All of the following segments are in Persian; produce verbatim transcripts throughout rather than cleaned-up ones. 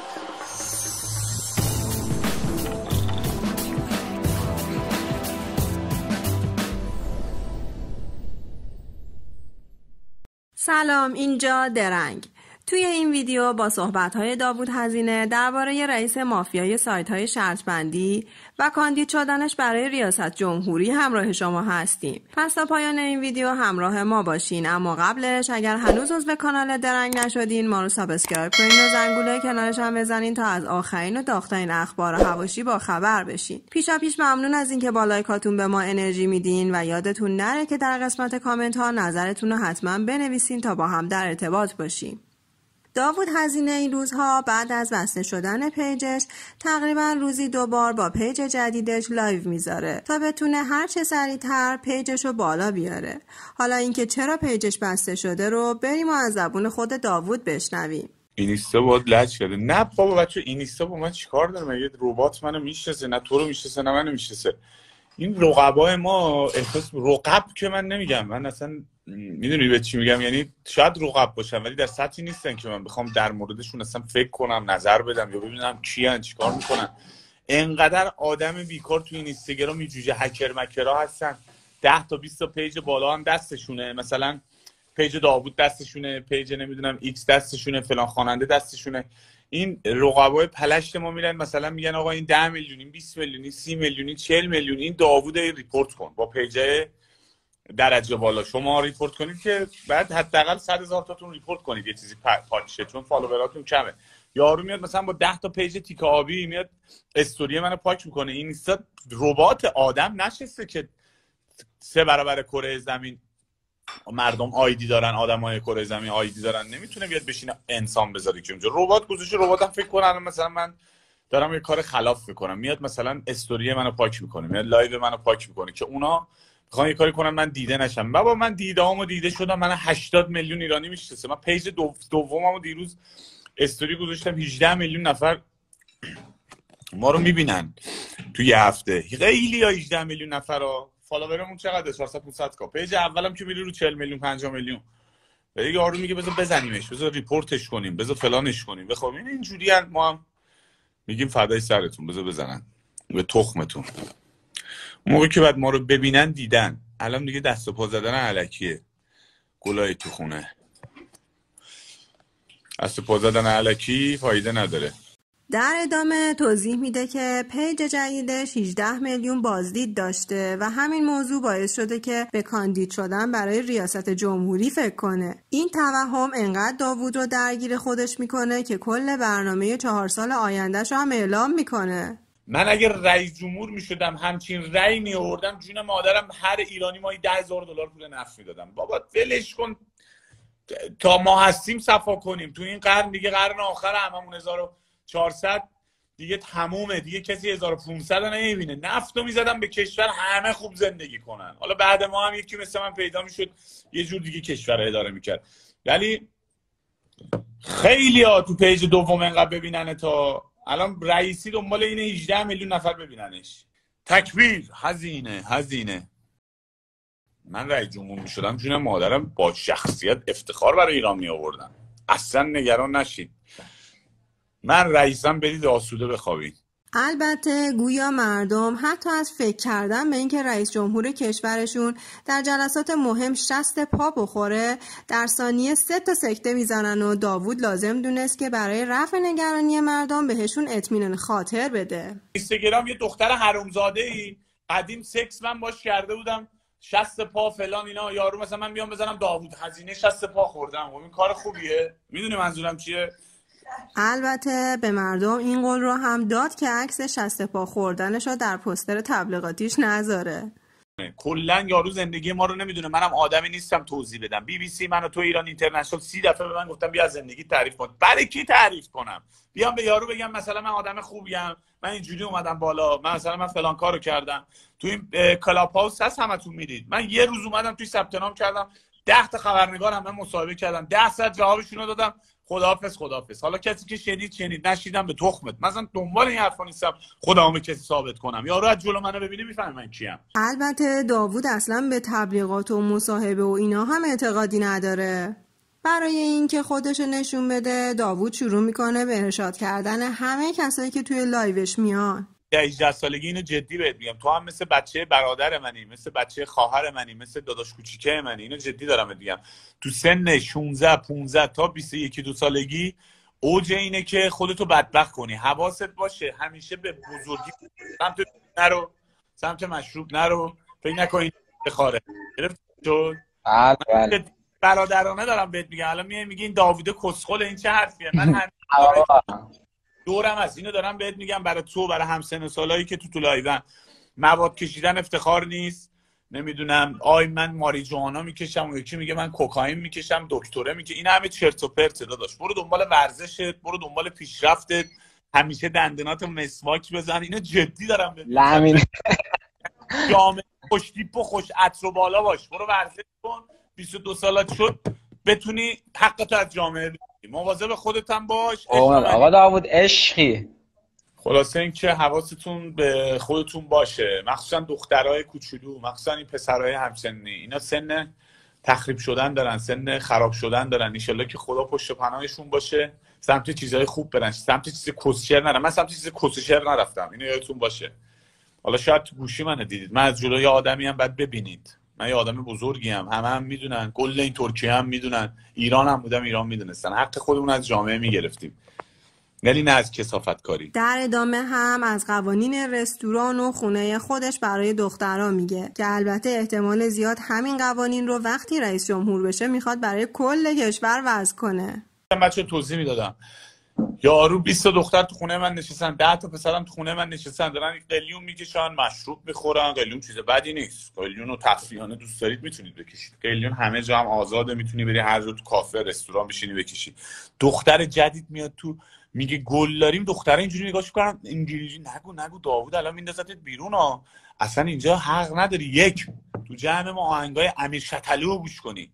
سلام، اینجا درنگ. توی این ویدیو با صحبت‌های داوود هزینه درباره رئیس مافیای سایت‌های شرط‌بندی و کاندید شدنش برای ریاست جمهوری همراه شما هستیم. پس تا پایان این ویدیو همراه ما باشین، اما قبلش اگر هنوز عضو کانال درنگ نشدین ما رو سابسکرایب کنین و زنگوله کنارش هم بزنین تا از آخرین و داغ‌ترین اخبار حواشی با خبر بشین. پیشا پیش ممنون از اینکه با لایکاتون به ما انرژی میدین و یادتون نره که در قسمت کامنت ها نظرتون رو حتما بنویسین تا با هم در ارتباط باشیم. داوود هزینه این روزها بعد از بسته شدن پیجش تقریبا روزی دو بار با پیج جدیدش لایو میذاره تا بتونه هر چه سریعتر پیجش رو بالا بیاره. حالا اینکه چرا پیجش بسته شده رو بریم و از زبون خود داوود بشنویم. اینستا باید لج کرده. نه بابا بچه، اینستا با من چیکار داره؟ مگه ربات منو میشناسه؟ نه تو رو میشناسه نه منو میشناسه. این رقبای ما احساس رقب که من نمیگم، من اصلا میدونی به چی میگم، یعنی شاید رقب باشن ولی در سطحی نیستن که من بخوام در موردشون اصلا فکر کنم، نظر بدم یا ببینم کیان چیکار میکنن. انقدر آدم بیکار تو این اینستاگرام جوجه هکر مکرها هستن. ده تا بیست تا پیج بالا هم دستشونه، مثلا پیج داوود دستشونه، پیج نمیدونم ایکس دستشونه، فلان خواننده دستشونه. این رقبای پلشت ما میرن مثلا میگن آقا این ده میلیون، این بیست میلیون، این سی میلیون، این چهل میلیون، این داوود ریپورت کن با پیج درجه بالا. شما ریپورت کنید که بعد حداقل صد هزار تاتون ریپورت کنید یه چیزی پاک شه، چون فالووراتون کمه. یارو میاد مثلا با ده تا پیج تیکه آبی میاد استوری منو پاک میکنه. این نیست ربات، آدم نشسته که سه برابر کره زمین مردم آیدی دارن، آدمای کره زمین آیدی دارن، نمیتونه بیاد بشینه انسان بذاره که اونجا ربات گذاشته. رباتم فکر کنن مثلا من دارم یه کار خلاف میکنم، میاد مثلا استوری منو پاک میکنه، میاد لایو منو پاک میکنه که اونا میخوان یه کاری کنن من دیده نشم. بابا من دیده‌هامو دیده شدم، من هشتاد میلیون ایرانی میشناسه. من پیج دو... دوممو دیروز استوری گذاشتم، هجده میلیون نفر ما رو میبینن تو یه هفته. خیلی یا هجده میلیون نفرا. فالوورمون چقدره؟ چهارصد پانصد کا. پیج اولم که میری رو چهل میلیون پنجاه میلیون. دیگه یارو میگه بذار بزنیمش، بذار ریپورتش کنیم، بذار فلانش کنیم. بخوام این اینجوری ما هم میگیم فدای سرتون، بذار بزنن به تخمتون. موقعی که بعد ما رو ببینن دیدن. الان دیگه دست و پا زدن الکیه. گلای تو خونه. دست و پا زدن الکی فایده نداره. در ادامه توضیح میده که پیج جدیدش هجده میلیون بازدید داشته و همین موضوع باعث شده که به کاندید شدن برای ریاست جمهوری فکر کنه. این توهم انقدر داوود رو درگیر خودش میکنه که کل برنامه چهار سال آیندهش رو هم اعلام میکنه. من اگر رئیس جمهور میشدم همچین رأی میآوردم جون مادرم هر ایرانی مایی ده هزار دلار پول نفت میدادم. بابا ولش کن تا ما هستیم صفا کنیم. تو این قرن دیگه قرن آخر هممون هزار و چهارصد دیگه تمومه، دیگه کسی هزار و پانصد نمیبینه. نفتو میزدم به کشور همه خوب زندگی کنن. حالا بعد ما هم یکی مثل من پیدا میشد یه جور دیگه کشور اداره میکرد. ولی خیلی ها تو پیج دوم انقدر ببیننه تا الان رئیسی دنبال اینه هجده میلیون نفر ببیننش. تکبیر. هزینه هزینه. من رئیس جمهور میشدم جون مادرم با شخصیت افتخار برای ایران می آوردم. اصلا نگران نشید. من رئیسم، برید آسوده بخوابید. البته گویا مردم حتی از فکر کردن به اینکه رئیس جمهور کشورشون در جلسات مهم شست پا بخوره در ثانیه سه تا سکته میزنن و داوود لازم دونست که برای رفع نگرانی مردم بهشون اطمینان خاطر بده. اینستاگرام یه دختر حرومزاده ای قدیم سکس من باش کرده بودم، شست پا فلان اینا، یارو مثلا من بیام بزنم داوود هزینه شست پا خوردم. این کار خوبیه؟ میدونی منظورم چیه؟ البته به مردم این قول رو هم داد که عکس شست پا خوردنش رو در پوستر تبلیغاتیش نذاره. کلا یارو زندگی ما رو نمیدونه. منم آدمی نیستم توضیح بدم. بی بی سی منو تو ایران اینترنشنال سی دفعه به من گفتم بیا از زندگی تعریف کن. برای کی تعریف کنم؟ بیام به یارو بگم مثلا من آدم خوبیم، من اینجوری اومدم بالا، من مثلا من فلان کارو کردم. تو این کلاب هاوس هست همتون میدید. من یه روز اومدم توی ثبت نام کردم، ده تا خبرنگار هم من مصاحبه کردم، ده ساعت جوابشون رو دادم. خداحافظ خداحافظ. حالا کسی که شنید شنید، نشیدم به تخمت. مثلا دنبال این حرفا نیستم خودمو به کسی ثابت کنم. یارو از جلو منو ببینه میفهمه من کیم. البته داوود اصلا به تبلیغات و مصاحبه و اینا هم اعتقادی نداره. برای اینکه خودش نشون بده داوود شروع میکنه به ارشاد کردن همه کسایی که توی لایوش میان. هجده سالگی اینو جدی بهت میگم، تو هم مثل بچه برادر منی، مثل بچه خواهر منی، مثل داداش کوچیکه منی، اینو جدی دارم میگم. تو سن شانزده پانزده تا بیست و یک دو سالگی اوج اینه که خودتو بدبخت کنی. حواست باشه همیشه به بزرگی سمت نرو، سمت مشروب نرو، فکر نکن بخاره. گرفت شد؟ بله برادرانه دارم بهت میگم. الان میای میگی این داوود کسخل، این چه حرفیه؟ من همین دورم از اینو دارم بهت میگم برای تو، برای همسن سالایی که تو تو لایون. مواد کشیدن افتخار نیست. نمیدونم آی من ماریجوانا میکشم، اون یکی میگه من کوکائین میکشم، دکتره میگه. این همه چرت و پرت داداش. برو دنبال ورزشت، برو دنبال پیشرفتت، همیشه دندوناتو مسواک بزن. اینو جدی دارم بهت لامین جامعه خوش تیپ و خوش عطر و بالا باش. برو ورزش کن، بیست و دو سالت شد بتونی حقتو از جامعه بگیری. مواظب خودت هم باش. آقا داوود عشقی. خلاصه اینکه حواستون به خودتون باشه، مخصوصا دخترای کوچولو، مخصوصا این پسرای همسنی. اینا سن تخریب شدن دارن، سن خراب شدن دارن. ان شاءالله که خدا پشت و پناهشون باشه، سمت چیزای خوب برن، سمت چیز کسشر نرن. من سمت چیز کسشر نرفتم، اینو یادتون باشه. حالا شاید تو گوشی منو دیدید، من از جلوی آدمی هم بعد ببینید. من یه آدم بزرگی ام، همه هم میدونن، کل این ترکیه هم میدونن، ایران هم بودم ایران میدونستن. حق خودمون از جامعه میگرفتیم، ولی نه از کثافت کاری. در ادامه هم از قوانین رستوران و خونه خودش برای دخترها میگه که البته احتمال زیاد همین قوانین رو وقتی رئیس جمهور بشه میخواد برای کل کشور وضع کنه. من بچه توضیح میدادم، یارو بیست تا دختر تو خونه من نشستن، ده تا پسرم تو خونه من نشستن، دارن قلیون میکشن، مشروب میخورن. قلیون چیز بدی نیست، قلیون رو تفریحانه دوست دارید میتونید بکشید. قلیون همه جا هم آزاده، میتونی بری هر جا تو کافه رستوران بشینی بکشی. دختر جدید میاد تو میگه گل داریم، دخترها اینجوری نگاش میکنن انگلیسی، نگو نگو داوود الان میندازتت بیرون ها، اصلا اینجا حق نداری. یک، تو جمع ما آهنگای امیر شتلو رو گوش کنی.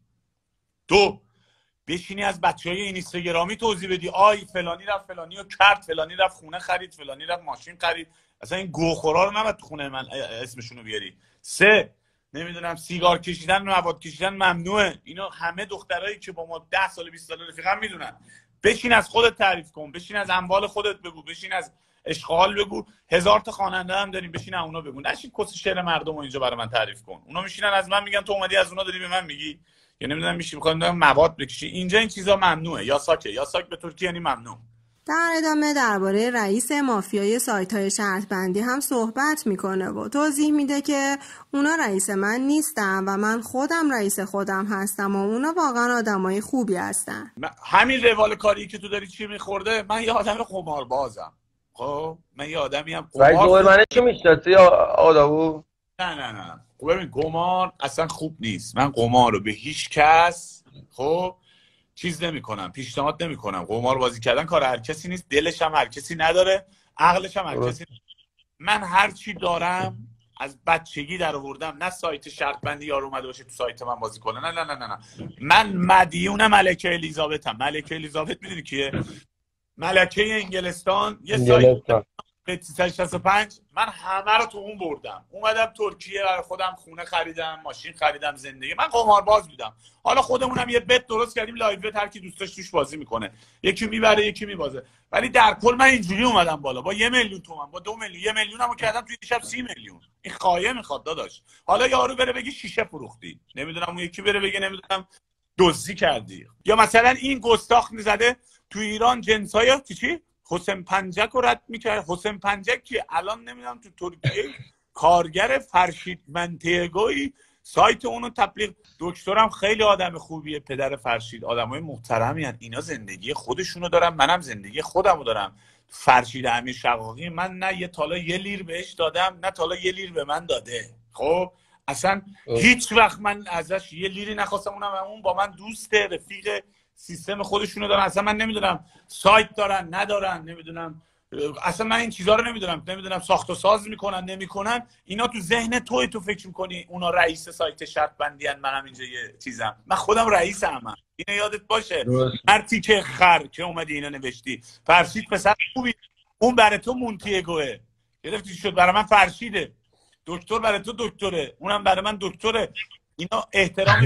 دو، بشینی از بچهای اینستاگرامی توضیح بدی آی فلانی رفت فلانی رو کرد، فلانی رفت خونه خرید، فلانی رفت ماشین خرید. اصلا این گوخورا رو نباید تو خونه من اسمشون رو بیاری. سه، نمیدونم سیگار کشیدن، مواد کشیدن ممنوعه. اینا همه دخترایی که با ما ده سال بیست سال رفیقم میدونن. بشین از خودت تعریف کن، بشین از اموال خودت بگو، بشین از اشغال بگو. هزار تا خواننده هم داریم، بشین اونا بگو. نشین کس شعر مردم رو اینجا برای من تعریف کن. اونا میشینن از من میگن تو اومدی از اونا داری به من میگی. یا نمیدونم میشی میخوام مواد بکشی. اینجا این چیزا ممنوعه. یا ساکه یا ساک به ترکیه یعنی ممنوع. در ادامه درباره رئیس مافیای سایت‌های شرط بندی هم صحبت میکنه و توضیح میده که اونا رئیس من نیستن و من خودم رئیس خودم هستم و اونا واقعا آدمای خوبی هستن. همین روال کاری که تو داری چی میخورده؟ من یه آدم قماربازم. خب من یه آدمی ام قمار. رئیس من چی میشناسی آدمو؟ نه نه نه. خب ببین قمار اصلا خوب نیست. من قمار رو به هیچ کس خب چیز نمی کنم، پیشنهاد نمی کنم. قمار بازی کردن کار هر کسی نیست. دلش هم هر کسی نداره، عقلش هم هر کسی نداره. من هر چی دارم از بچگی در آوردم. نه سایت شرط بندی یار اومده باشه تو سایت من بازی کنه. نه نه نه نه. من مدیون ملکه الیزابتم. ملکه الیزابت میدونی کیه؟ ملکه انگلستان. یه سایت سیصد و شصت و پنج من همه رو تو اون بردم. اومدم ترکیه برای خودم خونه خریدم، ماشین خریدم، زندگی. من قمارباز بودم. حالا خودمونم یه بت درست کردیم لایو، هر کی دوست داشت توش بازی میکنه. یکی میبره یکی میبازه. ولی در کل من اینجوری اومدم بالا با یه میلیون تومان، با دو میلیون، یه میلیونمو کردم توی شب سی میلیون. این خایه میخواد داداش. حالا یارو بره بگی شیشه فروختی، نمیدونم اون یکی بره بگه نمیدونم دزدی کردی. یا مثلا این گستاخ میزده تو ایران جنسای چی حسین پنجک رو رد میکرد. حسین پنجک که الان نمیدونم تو ترکیه کارگر فرشید منطقه‌ای سایت اونو تبلیغ. دکترم خیلی آدم خوبیه، پدر فرشید آدمای محترمی هستن. اینا زندگی خودشونو دارن، منم زندگی خودمو دارم. فرشید امیر شقاقی من نه یه تالا یه لیر بهش دادم، نه تالا یه لیر به من داده. خب اصلا هیچ وقت من ازش یه لیری نخواستم. اونم اون با من دوسته، رفیق، سیستم خودشونو دارن. اصلا من نمیدونم سایت دارن ندارن، نمیدونم اصلا من این چیزا رو نمیدونم. نمیدونم ساخت و ساز میکنن نمیکنن. اینا تو ذهن توی تو فکر میکنی اونا رئیس سایت شرط بندی ان، منم اینجا یه چیزم. من خودم رئیسم. من اینو یادت باشه. مرتی که خر که اومدی اینا نوشتی فرشید پسر خوبی، اون برای تو مونتیگوه گرفتی شد، برای من فرشیده. دکتر برای تو دکتره، اونم برای من دکتره. اینا احترامشون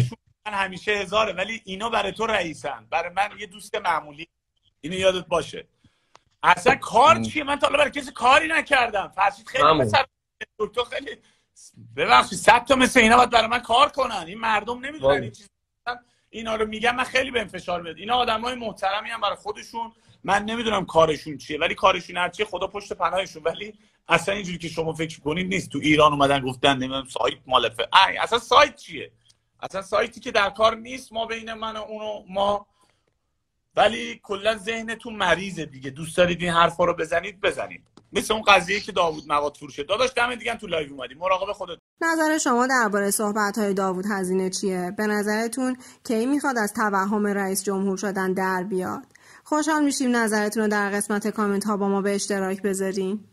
من همیشه هزاره، ولی اینا برای تو رئیسن، برای من یه دوست معمولی. اینو یادت باشه. اصلا کار چیه؟ من تا حالا برای کسی کاری نکردم. فرشید خیلی مثلا دکتر خیلی ببخشید صد تا مثل اینا باید برای من کار کنن. این مردم نمیدونن این چیزا. اینا رو میگم من خیلی بهم فشار میاد. اینا آدمای محترمی هم برای خودشون، من نمیدونم کارشون چیه، ولی کارشون هر چیه خدا پشت پناهشون. ولی اصلا اینجوری که شما فکر کنید نیست. تو ایران اومدن گفتن نمیدونم سایت مالفه. ای اصلا سایت چیه؟ اصلا سایتی که در کار نیست ما بین من و اونو ما. ولی کلا ذهنتون مریضه دیگه. دوست دارید این حرفا رو بزنید بزنید. مثل اون قضیه که داوود مواد فروشه. داداش دم دیگه تو لایو اومدی. مراقب خودت. نظر شما درباره صحبت‌های داوود هزینه چیه؟ به نظرتون کی میخواد از توهم رئیس جمهور شدن در بیاد؟ خوشحال میشیم نظرتون رو در قسمت کامنت ها با ما به اشتراک بذارین.